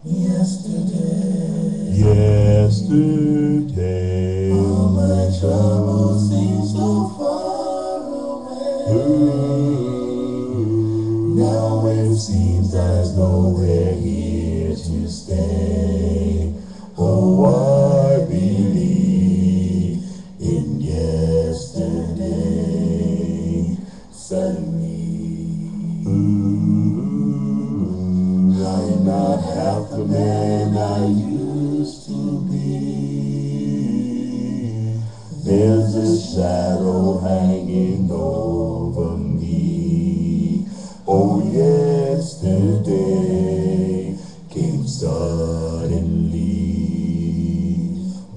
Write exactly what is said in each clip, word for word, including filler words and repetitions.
Yesterday, yesterday. all my trouble seems so far away. Ooh, Now it seems as though they're here to stay. Oh, I believe in yesterday. Suddenly, ooh, I'm not half the man I used to be. There's a shadow hanging over me. Oh, yesterday came suddenly.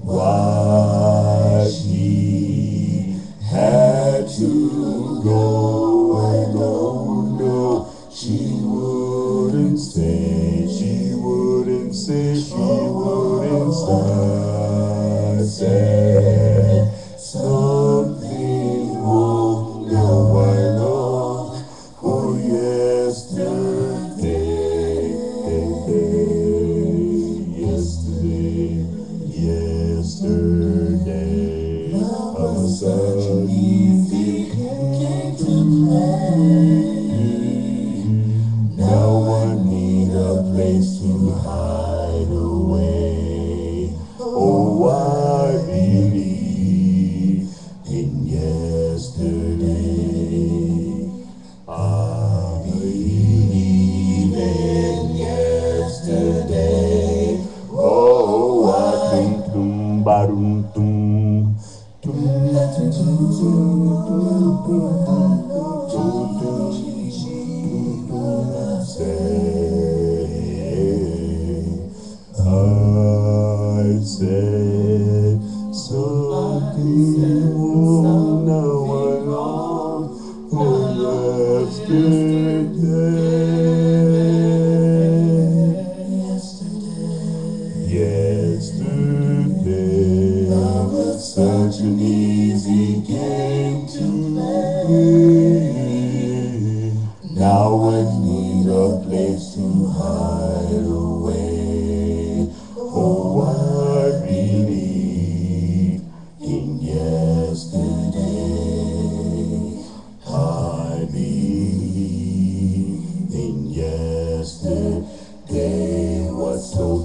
Why she had to go, I don't know. She wouldn't say, she wouldn't say, she wouldn't start. Said something wrong, now I long for yesterday. Yesterday, yesterday. love was such an easy game to play. Now I need a place to hide away. Oh, I believe in yesterday. I believe in yesterday. Oh, I Tum think. tum barum tum tum tum tum I said something wrong. Now I long for yesterday. Yesterday, Love was such an easy game to play. now Now I need a place to hide away. Oh, I believe in yesterday. I believe in yesterday. What's so